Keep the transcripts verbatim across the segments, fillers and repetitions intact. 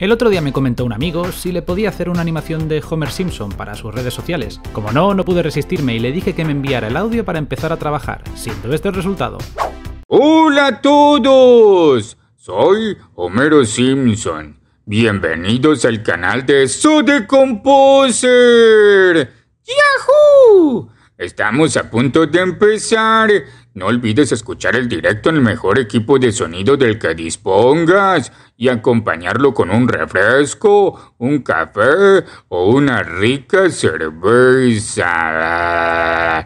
El otro día me comentó un amigo si le podía hacer una animación de Homer Simpson para sus redes sociales. Como no, no pude resistirme y le dije que me enviara el audio para empezar a trabajar, siendo este el resultado. ¡Hola a todos! Soy Homero Simpson. Bienvenidos al canal de Sode Composer. ¡Yahoo! Estamos a punto de empezar. No olvides escuchar el directo en el mejor equipo de sonido del que dispongas y acompañarlo con un refresco, un café o una rica cerveza.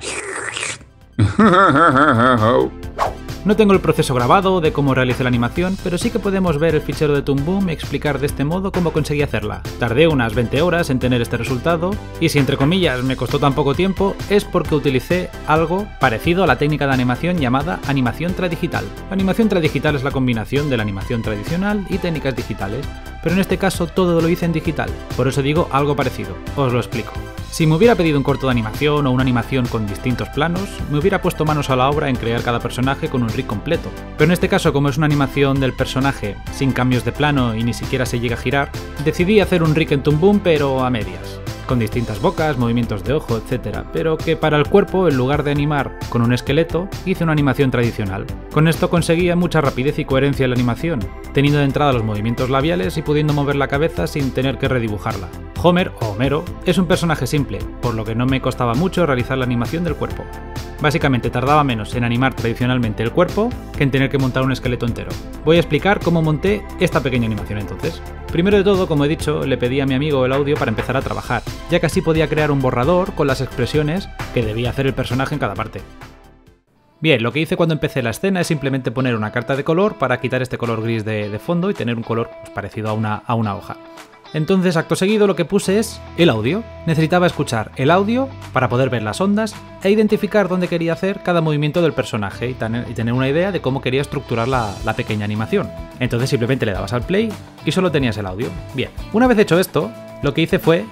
No tengo el proceso grabado de cómo realicé la animación, pero sí que podemos ver el fichero de Toon Boom y explicar de este modo cómo conseguí hacerla. Tardé unas veinte horas en tener este resultado, y si entre comillas me costó tan poco tiempo, es porque utilicé algo parecido a la técnica de animación llamada animación tradigital. La animación tradigital es la combinación de la animación tradicional y técnicas digitales, pero en este caso todo lo hice en digital, por eso digo algo parecido. Os lo explico. Si me hubiera pedido un corto de animación o una animación con distintos planos, me hubiera puesto manos a la obra en crear cada personaje con un rig completo. Pero en este caso, como es una animación del personaje sin cambios de plano y ni siquiera se llega a girar, decidí hacer un rig en Toon Boom pero a medias, con distintas bocas, movimientos de ojo, etcétera, pero que para el cuerpo, en lugar de animar con un esqueleto, hice una animación tradicional. Con esto conseguía mucha rapidez y coherencia en la animación, teniendo de entrada los movimientos labiales y pudiendo mover la cabeza sin tener que redibujarla. Homer, o Homero, es un personaje simple, por lo que no me costaba mucho realizar la animación del cuerpo. Básicamente tardaba menos en animar tradicionalmente el cuerpo que en tener que montar un esqueleto entero. Voy a explicar cómo monté esta pequeña animación entonces. Primero de todo, como he dicho, le pedí a mi amigo el audio para empezar a trabajar, ya que así podía crear un borrador con las expresiones que debía hacer el personaje en cada parte. Bien, lo que hice cuando empecé la escena es simplemente poner una carta de color para quitar este color gris de, de fondo y tener un color pues, parecido a una, a una hoja. Entonces, acto seguido, lo que puse es el audio. Necesitaba escuchar el audio para poder ver las ondas e identificar dónde quería hacer cada movimiento del personaje y tener, y tener una idea de cómo quería estructurar la, la pequeña animación. Entonces simplemente le dabas al play y solo tenías el audio. Bien, una vez hecho esto, lo que hice fue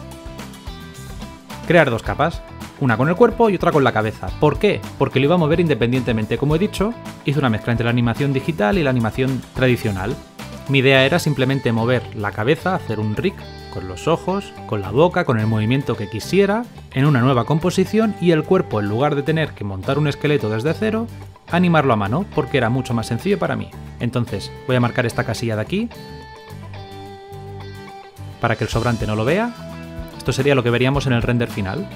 crear dos capas. Una con el cuerpo y otra con la cabeza. ¿Por qué? Porque lo iba a mover independientemente. Como he dicho, hice una mezcla entre la animación digital y la animación tradicional. Mi idea era simplemente mover la cabeza, hacer un rig con los ojos, con la boca, con el movimiento que quisiera, en una nueva composición, y el cuerpo, en lugar de tener que montar un esqueleto desde cero, animarlo a mano, porque era mucho más sencillo para mí. Entonces, voy a marcar esta casilla de aquí, para que el sobrante no lo vea. Esto sería lo que veríamos en el render final.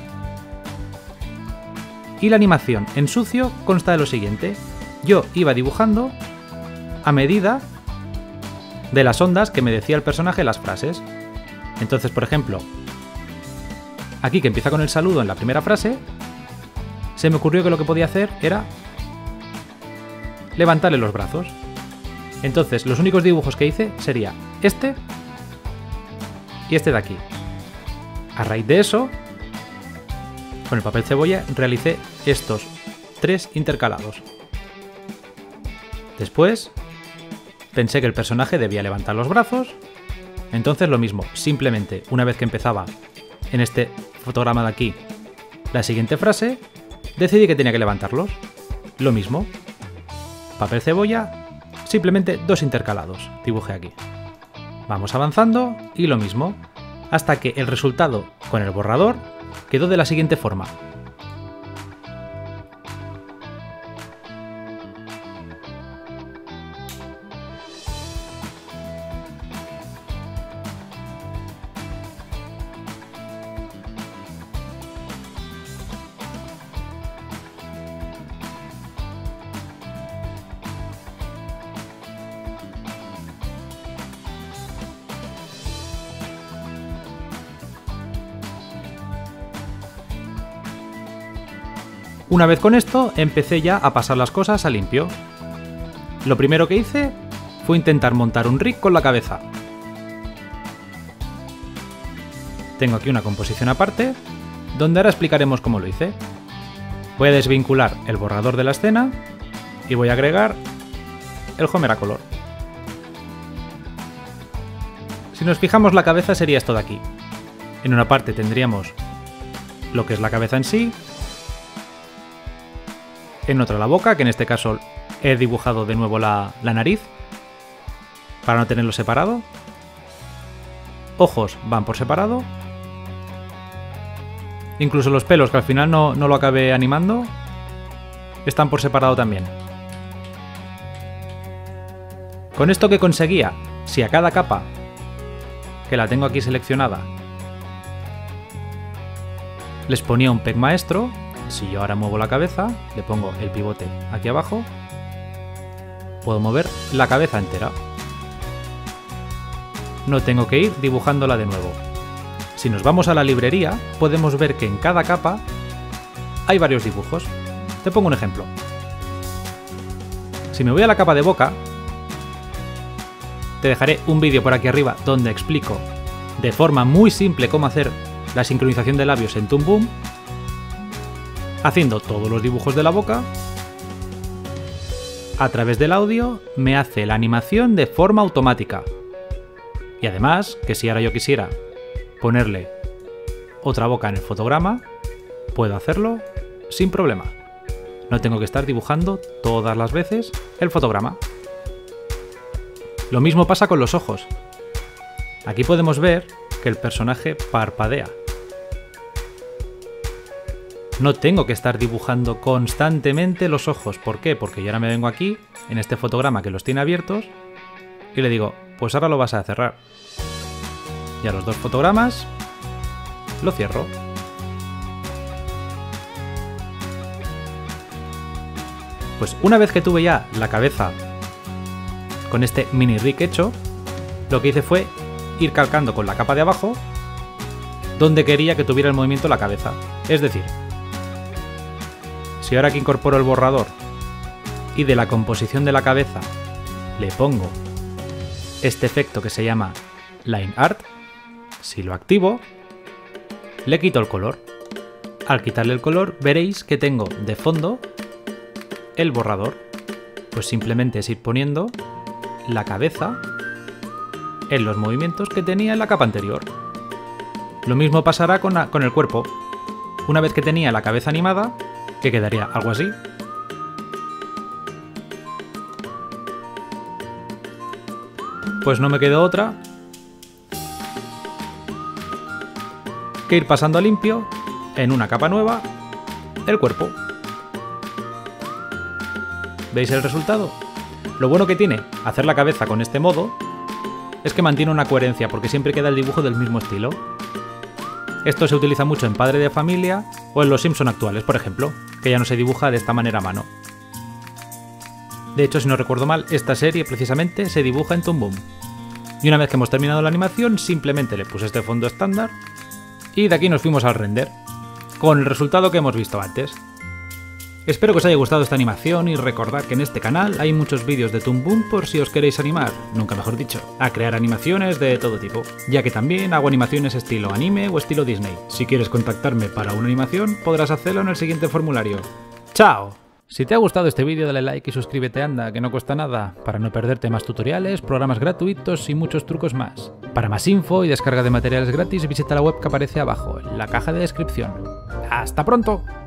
Y la animación en sucio consta de lo siguiente. Yo iba dibujando a medida de las ondas que me decía el personaje las frases. Entonces, por ejemplo, aquí que empieza con el saludo en la primera frase, se me ocurrió que lo que podía hacer era levantarle los brazos. Entonces, los únicos dibujos que hice sería este y este de aquí. A raíz de eso, con el papel cebolla realicé estos tres intercalados. Después pensé que el personaje debía levantar los brazos, entonces lo mismo, simplemente una vez que empezaba en este fotograma de aquí la siguiente frase, decidí que tenía que levantarlos. Lo mismo, papel cebolla, simplemente dos intercalados, dibujé aquí. Vamos avanzando y lo mismo, hasta que el resultado con el borrador quedó de la siguiente forma. Una vez con esto, empecé ya a pasar las cosas a limpio. Lo primero que hice fue intentar montar un rig con la cabeza. Tengo aquí una composición aparte, donde ahora explicaremos cómo lo hice. Voy a desvincular el borrador de la escena y voy a agregar el Homer a color. Si nos fijamos, la cabeza sería esto de aquí. En una parte tendríamos lo que es la cabeza en sí, en otra la boca, que en este caso he dibujado de nuevo la, la nariz para no tenerlo separado, ojos van por separado. Incluso los pelos, que al final no, no lo acabé animando, están por separado también. Con esto que conseguía, si a cada capa, que la tengo aquí seleccionada, les ponía un peg maestro, si yo ahora muevo la cabeza, le pongo el pivote aquí abajo, puedo mover la cabeza entera. No tengo que ir dibujándola de nuevo. Si nos vamos a la librería, podemos ver que en cada capa hay varios dibujos. Te pongo un ejemplo. Si me voy a la capa de boca, te dejaré un vídeo por aquí arriba donde explico de forma muy simple cómo hacer la sincronización de labios en Toon Boom, haciendo todos los dibujos de la boca. A través del audio me hace la animación de forma automática. Y además, que si ahora yo quisiera ponerle otra boca en el fotograma, puedo hacerlo sin problema. No tengo que estar dibujando todas las veces el fotograma. Lo mismo pasa con los ojos. Aquí podemos ver que el personaje parpadea. No tengo que estar dibujando constantemente los ojos. ¿Por qué? Porque yo ahora me vengo aquí, en este fotograma que los tiene abiertos, y le digo, pues ahora lo vas a cerrar. Y a los dos fotogramas lo cierro. Pues una vez que tuve ya la cabeza con este mini rig hecho, lo que hice fue ir calcando con la capa de abajo donde quería que tuviera el movimiento la cabeza. Es decir, si ahora que incorporo el borrador y de la composición de la cabeza le pongo este efecto que se llama Line Art, si lo activo, le quito el color. Al quitarle el color, veréis que tengo de fondo el borrador. Pues simplemente es ir poniendo la cabeza en los movimientos que tenía en la capa anterior. Lo mismo pasará con, la, con el cuerpo. Una vez que tenía la cabeza animada, que quedaría algo así, pues no me quedó otra que ir pasando a limpio en una capa nueva el cuerpo. ¿Veis el resultado? Lo bueno que tiene hacer la cabeza con este modo es que mantiene una coherencia, porque siempre queda el dibujo del mismo estilo. Esto se utiliza mucho en Padre de Familia o en Los Simpson actuales, por ejemplo, que ya no se dibuja de esta manera a mano. De hecho, si no recuerdo mal, esta serie precisamente se dibuja en Toon Boom. Y una vez que hemos terminado la animación, simplemente le puse este fondo estándar y de aquí nos fuimos al render, con el resultado que hemos visto antes. Espero que os haya gustado esta animación y recordad que en este canal hay muchos vídeos de Toon Boom por si os queréis animar, nunca mejor dicho, a crear animaciones de todo tipo, ya que también hago animaciones estilo anime o estilo Disney. Si quieres contactarme para una animación, podrás hacerlo en el siguiente formulario. ¡Chao! Si te ha gustado este vídeo, dale like y suscríbete, anda, que no cuesta nada, para no perderte más tutoriales, programas gratuitos y muchos trucos más. Para más info y descarga de materiales gratis, visita la web que aparece abajo, en la caja de descripción. ¡Hasta pronto!